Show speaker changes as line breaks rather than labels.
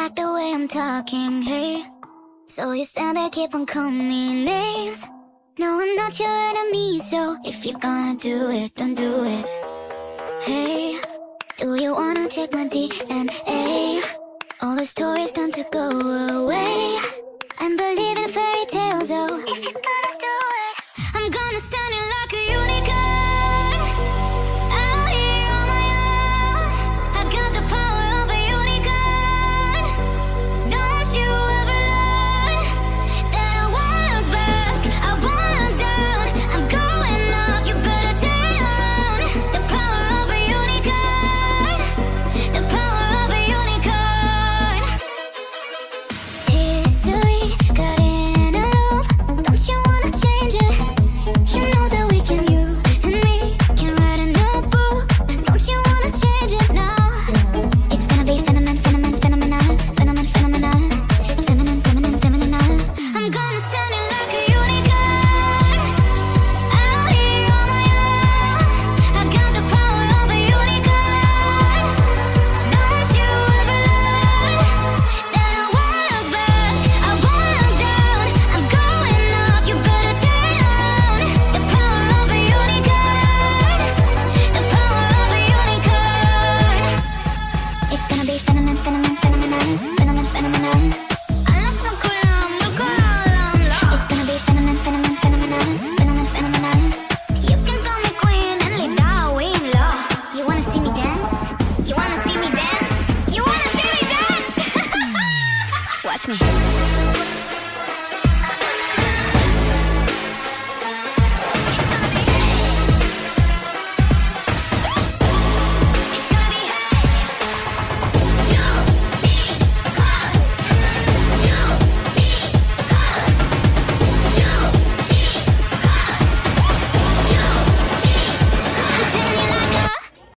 like the way I'm talking, hey? So you stand there, keep on calling me names. No, I'm not your enemy, so if you're gonna do it, don't do it. Hey, do you wanna check my DNA? All the stories time to go away and believe in fairy tales, oh. If you're gonna